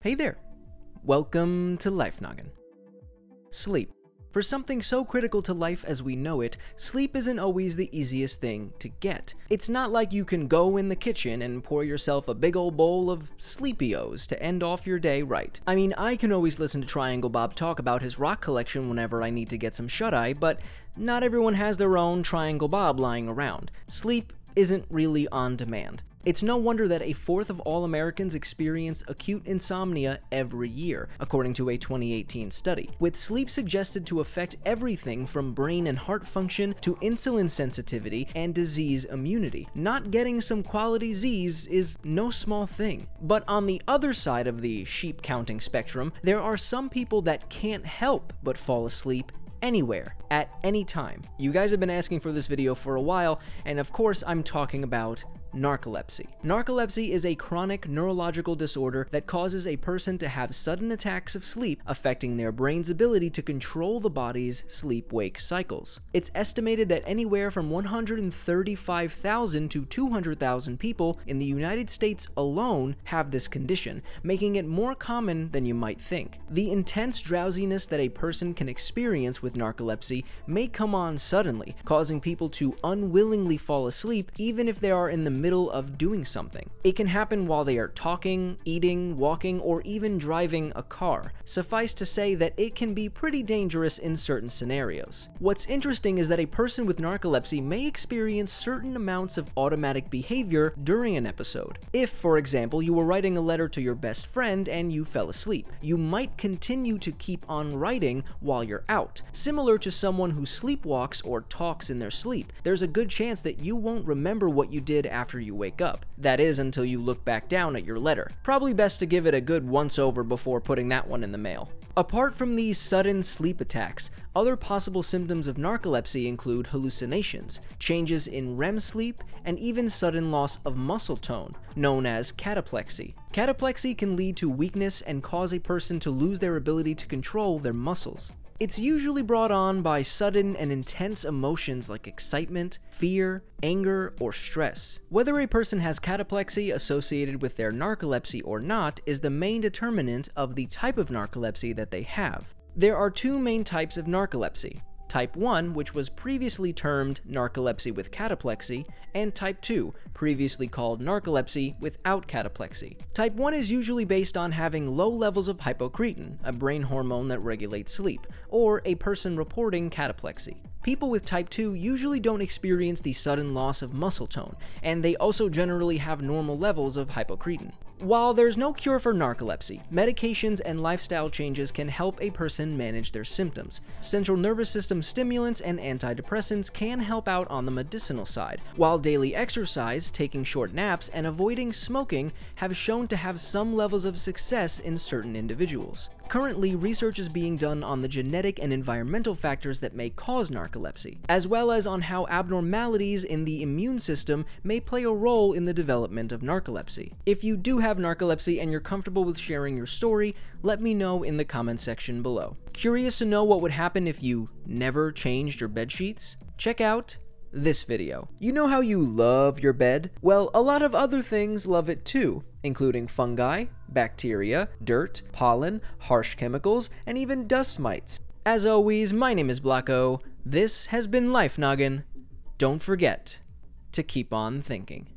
Hey there! Welcome to Life Noggin. Sleep. For something so critical to life as we know it, sleep isn't always the easiest thing to get. It's not like you can go in the kitchen and pour yourself a big old bowl of Sleepy-O's to end off your day right. I mean, I can always listen to Triangle Bob talk about his rock collection whenever I need to get some shut-eye, but not everyone has their own Triangle Bob lying around. Sleep isn't really on demand. It's no wonder that a fourth of all Americans experience acute insomnia every year, according to a 2018 study, with sleep suggested to affect everything from brain and heart function to insulin sensitivity and disease immunity. Not getting some quality Z's is no small thing. But on the other side of the sheep counting spectrum, there are some people that can't help but fall asleep anywhere, at any time. You guys have been asking for this video for a while, and of course I'm talking about narcolepsy. Narcolepsy is a chronic neurological disorder that causes a person to have sudden attacks of sleep, affecting their brain's ability to control the body's sleep-wake cycles. It's estimated that anywhere from 135,000 to 200,000 people in the United States alone have this condition, making it more common than you might think. The intense drowsiness that a person can experience with narcolepsy may come on suddenly, causing people to unwillingly fall asleep even if they are in the middle of doing something. It can happen while they are talking, eating, walking, or even driving a car. Suffice to say that it can be pretty dangerous in certain scenarios. What's interesting is that a person with narcolepsy may experience certain amounts of automatic behavior during an episode. If, for example, you were writing a letter to your best friend and you fell asleep, you might continue to keep on writing while you're out. Similar to someone who sleepwalks or talks in their sleep, there's a good chance that you won't remember what you did after you wake up. That is, until you look back down at your letter. Probably best to give it a good once-over before putting that one in the mail. Apart from these sudden sleep attacks, other possible symptoms of narcolepsy include hallucinations, changes in REM sleep, and even sudden loss of muscle tone, known as cataplexy. Cataplexy can lead to weakness and cause a person to lose their ability to control their muscles. It's usually brought on by sudden and intense emotions like excitement, fear, anger, or stress. Whether a person has cataplexy associated with their narcolepsy or not is the main determinant of the type of narcolepsy that they have. There are two main types of narcolepsy. Type 1, which was previously termed narcolepsy with cataplexy, and Type 2, previously called narcolepsy without cataplexy. Type 1 is usually based on having low levels of hypocretin, a brain hormone that regulates sleep, or a person reporting cataplexy. People with Type 2 usually don't experience the sudden loss of muscle tone, and they also generally have normal levels of hypocretin. While there's no cure for narcolepsy, medications and lifestyle changes can help a person manage their symptoms. Central nervous system stimulants and antidepressants can help out on the medicinal side, while daily exercise, taking short naps, and avoiding smoking have shown to have some levels of success in certain individuals. Currently, research is being done on the genetic and environmental factors that may cause narcolepsy, as well as on how abnormalities in the immune system may play a role in the development of narcolepsy. If you do have narcolepsy and you're comfortable with sharing your story, let me know in the comment section below. Curious to know what would happen if you never changed your bed sheets? Check out this video. You know how you love your bed? Well, a lot of other things love it too, including fungi, bacteria, dirt, pollen, harsh chemicals, and even dust mites. As always, my name is Blocko. This has been Life Noggin. Don't forget to keep on thinking.